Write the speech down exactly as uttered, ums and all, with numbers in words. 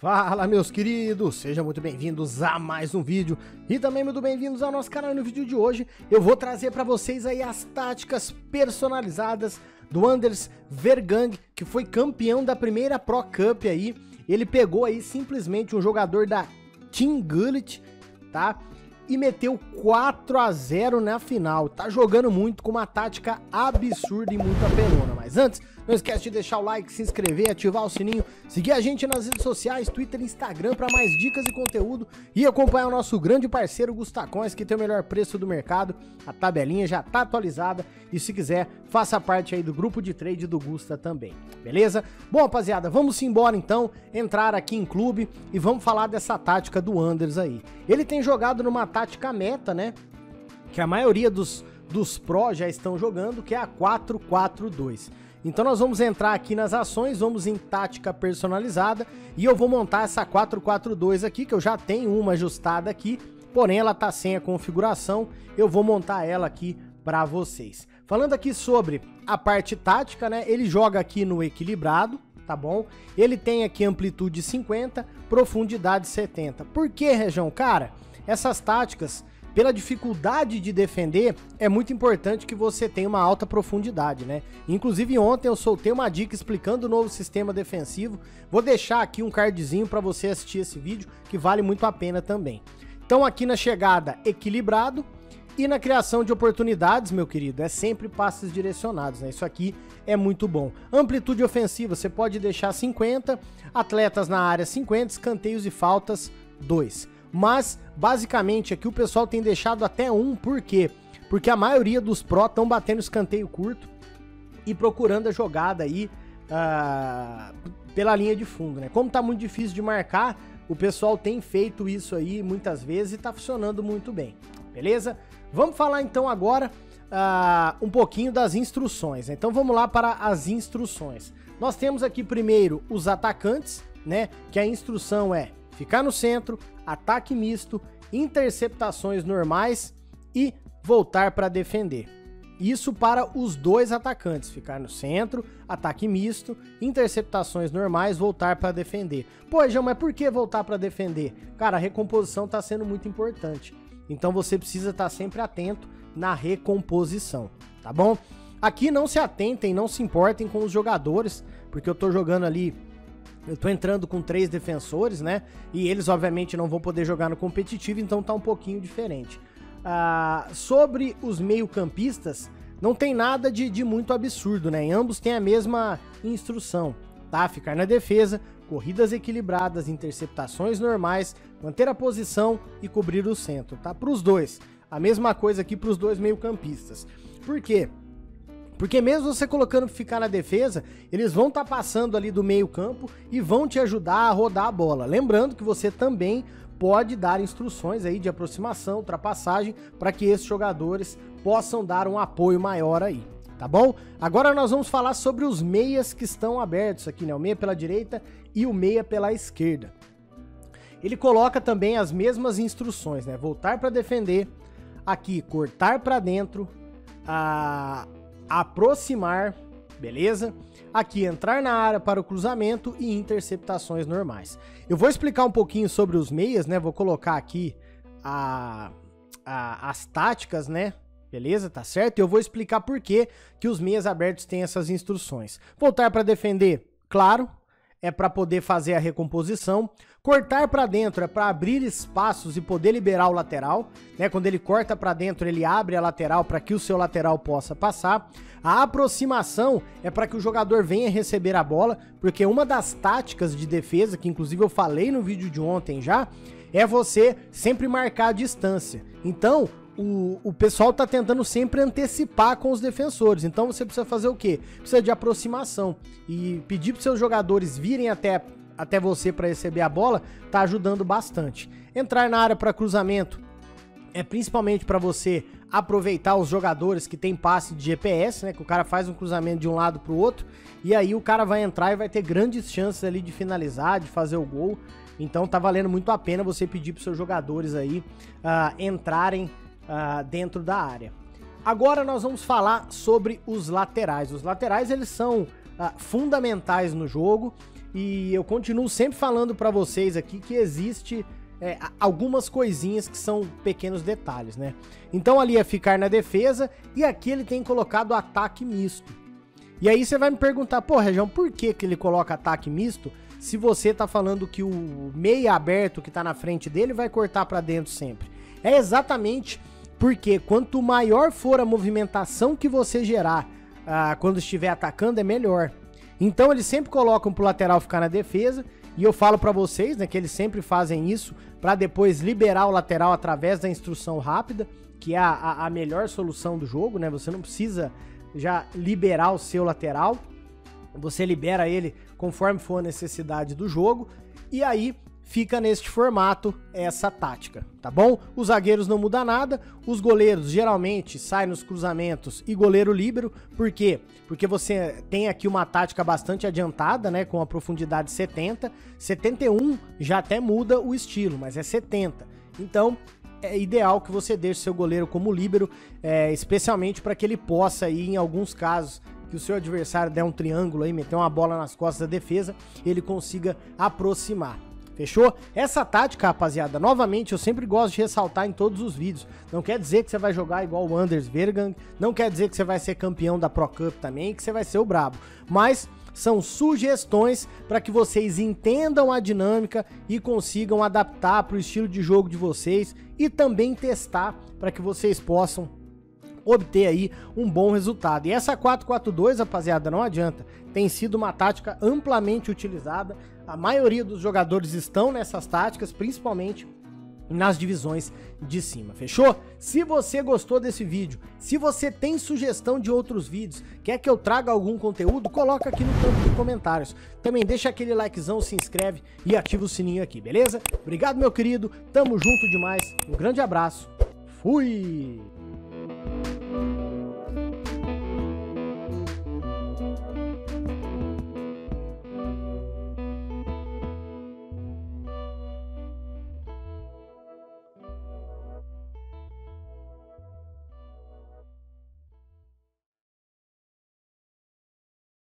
Fala, meus queridos, sejam muito bem-vindos a mais um vídeo e também muito bem-vindos ao nosso canal. E no vídeo de hoje eu vou trazer para vocês aí as táticas personalizadas do Anders Vergang, que foi campeão da primeira Pro Cup aí. Ele pegou aí simplesmente um jogador da Team Gullet, tá? E meteu quatro a zero na final. Tá jogando muito com uma tática absurda e muito apelona. Mas antes, não esquece de deixar o like, se inscrever, ativar o sininho, seguir a gente nas redes sociais, Twitter e Instagram para mais dicas e conteúdo e acompanhar o nosso grande parceiro Gustacões, que tem o melhor preço do mercado. A tabelinha já tá atualizada e se quiser, faça parte aí do grupo de trade do Gusta também, beleza? Bom, rapaziada, vamos embora então, entrar aqui em clube e vamos falar dessa tática do Anders aí. Ele tem jogado numa tática meta, né? Que a maioria dos, dos Pro já estão jogando, que é a quatro quatro dois. Então nós vamos entrar aqui nas ações, vamos em tática personalizada e eu vou montar essa quatro quatro dois aqui, que eu já tenho uma ajustada aqui, porém ela tá sem a configuração, eu vou montar ela aqui para vocês. Falando aqui sobre a parte tática, né, ele joga aqui no equilibrado, tá bom? Ele tem aqui amplitude cinquenta, profundidade setenta. Por que, Região? Cara, essas táticas, pela dificuldade de defender, é muito importante que você tenha uma alta profundidade, né? Inclusive ontem eu soltei uma dica explicando o novo sistema defensivo. Vou deixar aqui um cardzinho para você assistir esse vídeo, que vale muito a pena também. Então aqui na chegada, equilibrado, e na criação de oportunidades, meu querido, é sempre passes direcionados, né? Isso aqui é muito bom. Amplitude ofensiva, você pode deixar cinquenta, atletas na área cinquenta, escanteios e faltas dois. Mas, basicamente, aqui o pessoal tem deixado até um, por quê? Porque a maioria dos Pro estão batendo escanteio curto e procurando a jogada aí uh, pela linha de fundo, né? Como tá muito difícil de marcar, o pessoal tem feito isso aí muitas vezes e tá funcionando muito bem, beleza? Vamos falar então agora uh, um pouquinho das instruções, né? Então vamos lá para as instruções. Nós temos aqui primeiro os atacantes, né? Que a instrução é ficar no centro, ataque misto, interceptações normais e voltar para defender. Isso para os dois atacantes, ficar no centro, ataque misto, interceptações normais, voltar para defender. Pô, João, mas por que voltar para defender? Cara, a recomposição está sendo muito importante. Então você precisa estar sempre atento na recomposição, tá bom? Aqui não se atentem, não se importem com os jogadores, porque eu tô jogando ali... Eu tô entrando com três defensores, né? E eles, obviamente, não vão poder jogar no competitivo, então tá um pouquinho diferente. Ah, sobre os meio-campistas, não tem nada de, de muito absurdo, né? Em ambos tem a mesma instrução, tá? Ficar na defesa, corridas equilibradas, interceptações normais, manter a posição e cobrir o centro, tá? Para os dois, a mesma coisa aqui para os dois meio-campistas. Por quê? Porque mesmo você colocando ficar na defesa, eles vão estar tá passando ali do meio campo e vão te ajudar a rodar a bola. Lembrando que você também pode dar instruções aí de aproximação, ultrapassagem, para que esses jogadores possam dar um apoio maior aí, tá bom? Agora nós vamos falar sobre os meias que estão abertos aqui, né? O meia pela direita e o meia pela esquerda. Ele coloca também as mesmas instruções, né? Voltar para defender, aqui cortar para dentro, a... aproximar, beleza? Aqui entrar na área para o cruzamento e interceptações normais. Eu vou explicar um pouquinho sobre os meias, né? Vou colocar aqui a, a, as táticas, né? Beleza? Tá certo? Eu vou explicar por que que os meias abertos têm essas instruções. Voltar para defender, claro, é para poder fazer a recomposição. Cortar para dentro é para abrir espaços e poder liberar o lateral, né? Quando ele corta para dentro, ele abre a lateral para que o seu lateral possa passar. A aproximação é para que o jogador venha receber a bola, porque uma das táticas de defesa, que inclusive eu falei no vídeo de ontem já, é você sempre marcar a distância. Então, O, o pessoal tá tentando sempre antecipar com os defensores, então você precisa fazer o quê? Precisa de aproximação e pedir para seus jogadores virem até, até você para receber a bola, tá ajudando bastante. Entrar na área para cruzamento é principalmente para você aproveitar os jogadores que tem passe de G P S, né, que o cara faz um cruzamento de um lado para o outro e aí o cara vai entrar e vai ter grandes chances ali de finalizar, de fazer o gol, então tá valendo muito a pena você pedir para seus jogadores aí uh, entrarem Uh, dentro da área. Agora nós vamos falar sobre os laterais. Os laterais, eles são ah, fundamentais no jogo, e eu continuo sempre falando para vocês aqui que existe é, algumas coisinhas que são pequenos detalhes, né? Então ali é ficar na defesa, e aqui ele tem colocado ataque misto. E aí você vai me perguntar, pô, Região, por que que ele coloca ataque misto se você tá falando que o meia aberto que tá na frente dele vai cortar para dentro sempre? É exatamente porque quanto maior for a movimentação que você gerar ah, quando estiver atacando, é melhor. Então eles sempre colocam pro lateral ficar na defesa, e eu falo para vocês, né, que eles sempre fazem isso para depois liberar o lateral através da instrução rápida, que é a, a, a melhor solução do jogo, né? Você não precisa já liberar o seu lateral, você libera ele conforme for a necessidade do jogo, e aí fica neste formato essa tática, tá bom? Os zagueiros não muda nada, os goleiros geralmente saem nos cruzamentos e goleiro líbero, por quê? Porque você tem aqui uma tática bastante adiantada, né, com a profundidade setenta, setenta e um já até muda o estilo, mas é setenta, então é ideal que você deixe seu goleiro como líbero, é, especialmente para que ele possa ir em alguns casos que o seu adversário der um triângulo aí, meter uma bola nas costas da defesa, ele consiga aproximar. Fechou? Essa tática, rapaziada, novamente, eu sempre gosto de ressaltar em todos os vídeos. Não quer dizer que você vai jogar igual o Anders Vergang, não quer dizer que você vai ser campeão da Pro Cup também, que você vai ser o brabo. Mas são sugestões para que vocês entendam a dinâmica e consigam adaptar para o estilo de jogo de vocês e também testar para que vocês possam obter aí um bom resultado. E essa quatro quatro dois, rapaziada, não adianta. Tem sido uma tática amplamente utilizada. A maioria dos jogadores estão nessas táticas, principalmente nas divisões de cima, fechou? Se você gostou desse vídeo, se você tem sugestão de outros vídeos, quer que eu traga algum conteúdo, coloca aqui no campo de comentários. Também deixa aquele likezão, se inscreve e ativa o sininho aqui, beleza? Obrigado, meu querido, tamo junto demais, um grande abraço, fui!